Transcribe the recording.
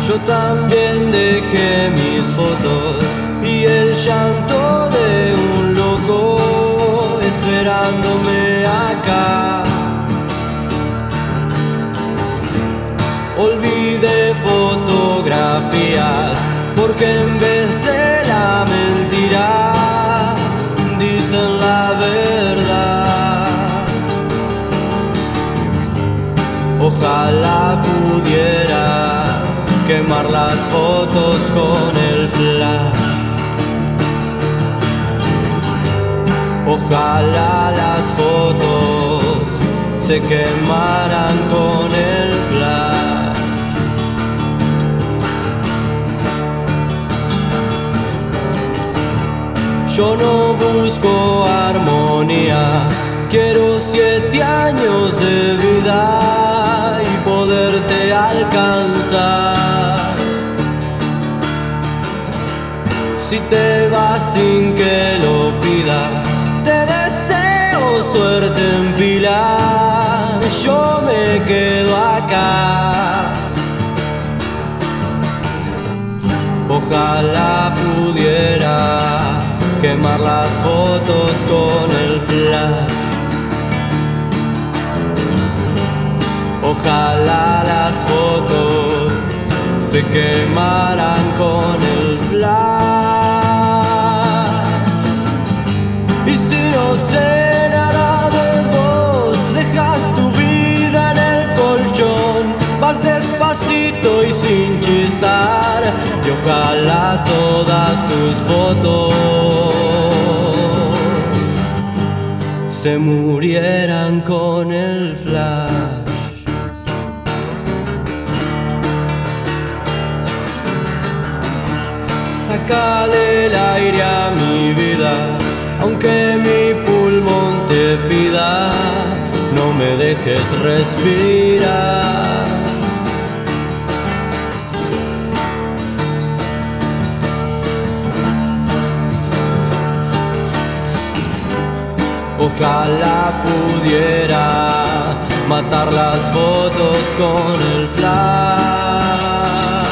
Yo también dejé mis fotos y el llanto de un loco esperándome acá. Olvidé fotografías porque en vez de la mentira dicen la verdad. Ojalá pudiera quemar las fotos con el flash. Ojalá las fotos se quemaran con el flash. Yo no busco armonía, quiero 7 años de vida y poderte alcanzar. Si te vas sin que lo pida, te deseo suerte en pila, yo me quedo acá. Ojalá pudiera quemar las fotos con el flash. Ojalá las fotos se quemaran con el flash. Y si no sé nada de vos, dejas tu vida en el colchón, vas despacito y sin chistar, y ojalá todas tus fotos se murieran con el flash. Sácale el aire a mi vida, aunque mi pulmón te pida, no me dejes respirar. Ojalá pudiera matar las fotos con el flash.